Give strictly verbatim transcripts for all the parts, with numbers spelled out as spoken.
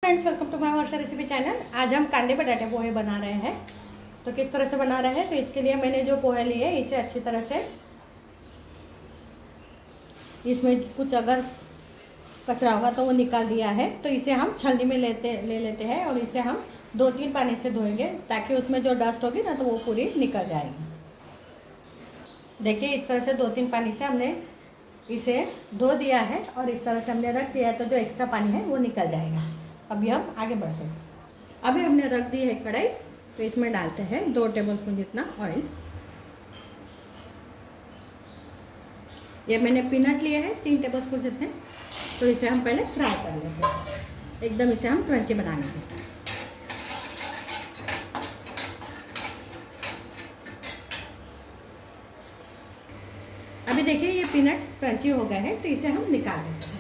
Friends, welcome to my Varsha recipe channel. आज हम कांदे बटाटे पोहे बना रहे हैं। तो किस तरह से बना रहे हैं, तो इसके लिए मैंने जो पोहे लिए इसे अच्छी तरह से, इसमें कुछ अगर कचरा होगा तो वो निकाल दिया है। तो इसे हम छलनी में लेते ले लेते हैं और इसे हम दो तीन पानी से धोएंगे ताकि उसमें जो डस्ट होगी ना तो वो पूरी निकल जाएगी। देखिए, इस तरह से दो तीन पानी से हमने इसे धो दिया है और इस तरह से हमने रख दिया है, तो जो एक्स्ट्रा पानी है वो निकल जाएगा। अभी हम आगे बढ़ते हैं। अभी हमने रख दी है कढ़ाई, तो इसमें डालते हैं दो टेबलस्पून जितना ऑयल। ये मैंने पीनट लिए हैं तीन टेबलस्पून जितने, तो इसे हम पहले फ्राई कर लेते हैं। एकदम इसे हम क्रंची बना लेंगे। अभी देखिए, ये पीनट क्रंची हो गए हैं, तो इसे हम निकाल देते हैं।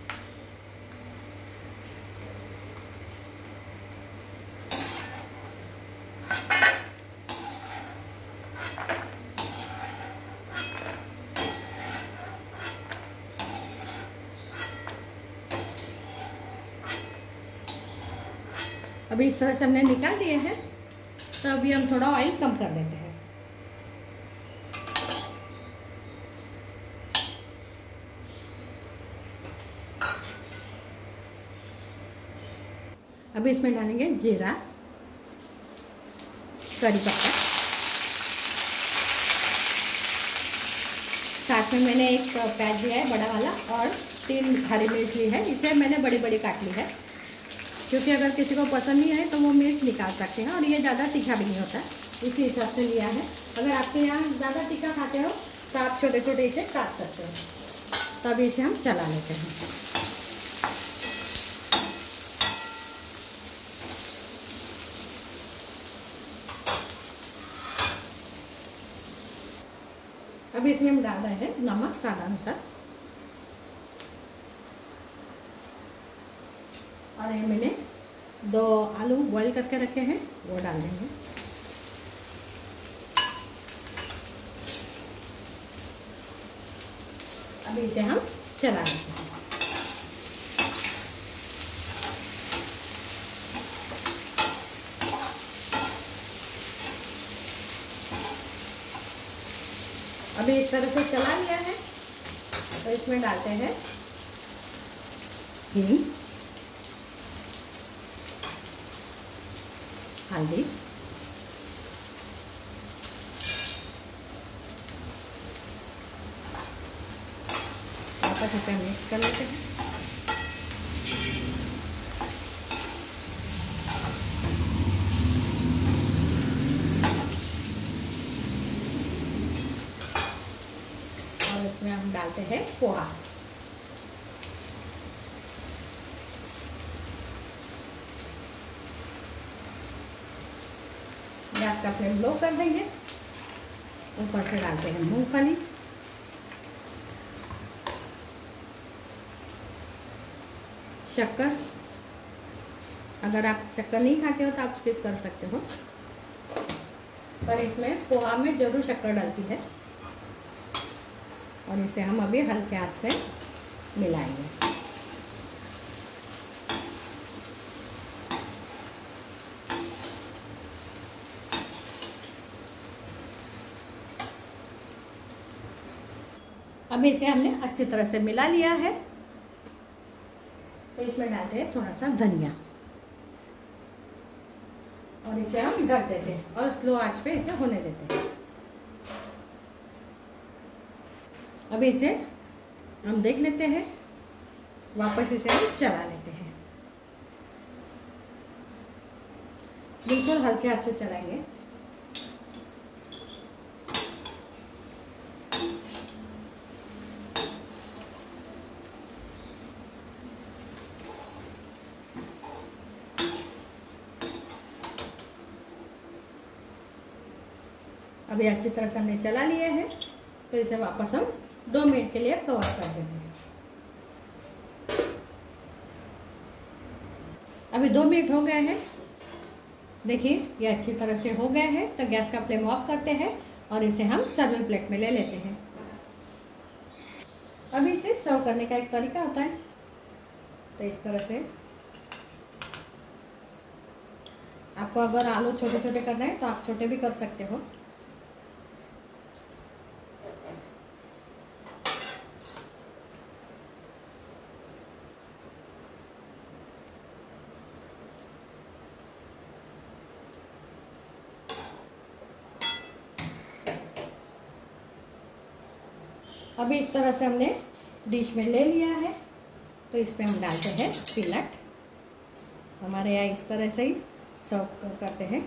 अभी इस तरह से हमने निकाल दिए हैं, तो अभी हम थोड़ा ऑयल कम कर देते हैं। अभी इसमें डालेंगे जीरा, करी पत्ता, साथ में मैंने एक प्याज लिया है बड़ा वाला और तीन हरी मिर्च ली है। इसे मैंने बड़ी बड़ी काट ली है, क्योंकि अगर किसी को पसंद नहीं है तो वो मिर्च निकाल सकते हैं और ये ज़्यादा तीखा भी नहीं होता, इसी हिसाब से लिया है। अगर आपके यहाँ ज़्यादा तीखा खाते हो तो आप छोटे छोटे इसे काट सकते हो। तो अभी इसे हम चला लेते हैं। अभी इसमें हम डाल रहे हैं नमक स्वाद अनुसार, और ये मैंने दो आलू बॉईल करके रखे हैं वो डाल देंगे। अभी इसे हम चला लेते हैं। अभी इस तरह से चला लिया है, तो इसमें डालते हैं हींग, हल्दी, वापस इसे मिक्स कर लेते हैं। और इसमें हम डालते हैं पोहा। गैस का फ्लेम लो कर देंगे। ऊपर से डालते हैं मूंगफली, शक्कर। अगर आप शक्कर नहीं खाते हो तो आप स्किप कर सकते हो, पर इसमें पोहा में जरूर शक्कर डलती है। और इसे हम अभी हल्के हाथ से मिलाएंगे। अभी इसे हमने अच्छी तरह से मिला लिया है, तो इसमें डालते हैं थोड़ा सा धनिया और इसे हम ढक देते हैं और स्लो आंच पे इसे होने देते हैं। अभी इसे हम देख लेते हैं, वापस इसे हम चला लेते हैं। बिल्कुल हल्के हाथ से चलाएंगे। अभी अच्छी तरह से हमने चला लिया है, तो इसे वापस हम दो मिनट के लिए कवर कर देते हैं। अभी दो मिनट हो गए हैं। देखिए, ये अच्छी तरह से हो गए हैं, तो गैस का फ्लेम ऑफ करते हैं और इसे हम सर्विंग प्लेट में ले लेते हैं। अभी इसे सर्व करने का एक तरीका होता है, तो इस तरह से आपको अगर आलू छोटे छोटे करना है तो आप छोटे भी कर सकते हो। अभी इस तरह से हमने डिश में ले लिया है, तो इसमें हम डालते हैं पीनट। हमारे यहाँ इस तरह से ही सर्व करते हैं।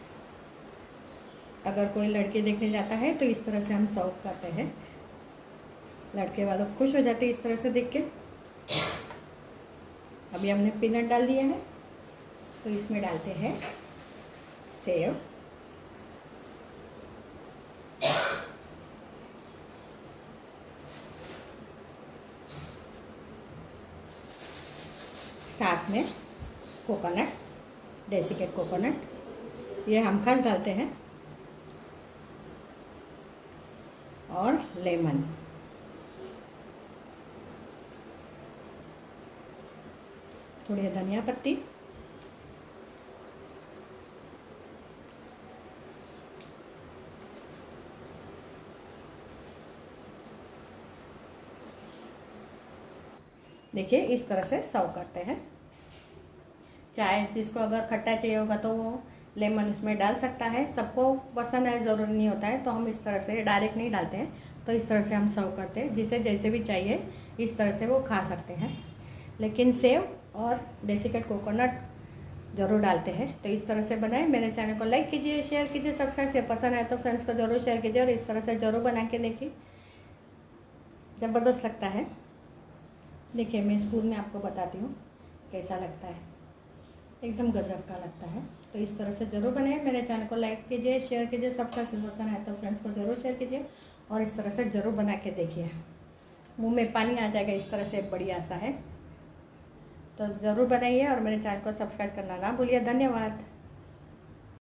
अगर कोई लड़के देखने जाता है तो इस तरह से हम सर्व करते हैं। लड़के वालों खुश हो जाते हैं इस तरह से देख के। अभी हमने पीनट डाल दिया है, तो इसमें डालते हैं सेव, साथ में कोकोनट, डेसिकेट कोकोनट, ये हम खास डालते हैं, और लेमन। थोड़ी धनिया पत्ती, देखिए इस तरह से सर्व करते हैं। चाहे जिसको अगर खट्टा चाहिए होगा तो वो लेमन इसमें डाल सकता है, सबको पसंद है ज़रूरी नहीं होता है, तो हम इस तरह से डायरेक्ट नहीं डालते हैं, तो इस तरह से हम सर्व करते हैं। जिसे जैसे भी चाहिए इस तरह से वो खा सकते हैं, लेकिन सेव और डेसिकेट कोकोनट ज़रूर डालते हैं। तो इस तरह से बनाएं। मेरे चैनल को लाइक कीजिए, शेयर कीजिए, सब्सक्राइब कीजिए। पसंद है तो फ्रेंड्स को ज़रूर शेयर कीजिए और इस तरह से ज़रूर बना के देखिए, ज़बरदस्त लगता है। देखिए मैं स्पून में आपको बताती हूँ कैसा लगता है, एकदम गजब का लगता है। तो इस तरह से ज़रूर बनाएं। मेरे चैनल को लाइक कीजिए, शेयर कीजिए, सब्सक्राइब पसंद है तो फ्रेंड्स को ज़रूर शेयर कीजिए और इस तरह से ज़रूर बना के देखिए। मुंह में पानी आ जाएगा इस तरह से, बढ़िया सा है। तो ज़रूर बनाइए और मेरे चैनल को सब्सक्राइब करना ना भूलिए। धन्यवाद।